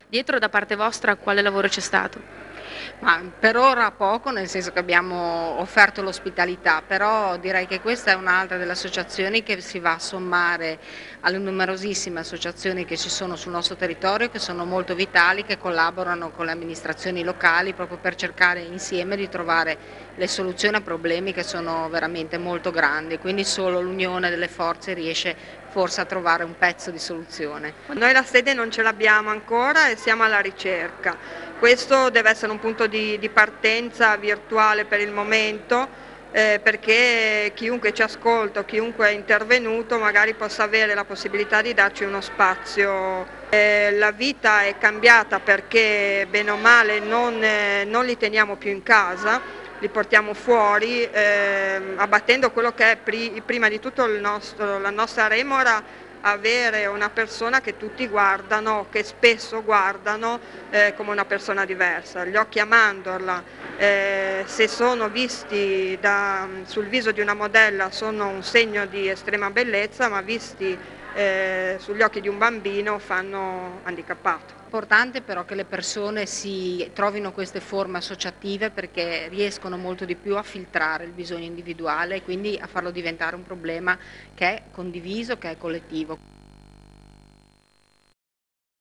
Dietro da parte vostra quale lavoro c'è stato? Ma per ora poco, nel senso che abbiamo offerto l'ospitalità, però direi che questa è un'altra delle associazioni che si va a sommare alle numerosissime associazioni che ci sono sul nostro territorio, che sono molto vitali, che collaborano con le amministrazioni locali proprio per cercare insieme di trovare le soluzioni a problemi che sono veramente molto grandi, quindi solo l'unione delle forze riesce forse a trovare un pezzo di soluzione. Noi la sede non ce l'abbiamo ancora e siamo alla ricerca. Questo deve essere un punto di partenza virtuale per il momento, perché chiunque ci ascolta, chiunque è intervenuto magari possa avere la possibilità di darci uno spazio. La vita è cambiata perché bene o male non li teniamo più in casa, li portiamo fuori, abbattendo quello che è prima di tutto la nostra remora, avere una persona che tutti guardano, che spesso guardano come una persona diversa. Gli occhi a mandorla, se sono visti sul viso di una modella, sono un segno di estrema bellezza, ma visti sugli occhi di un bambino fanno handicappato. È importante però che le persone si trovino queste forme associative perché riescono molto di più a filtrare il bisogno individuale e quindi a farlo diventare un problema che è condiviso, che è collettivo.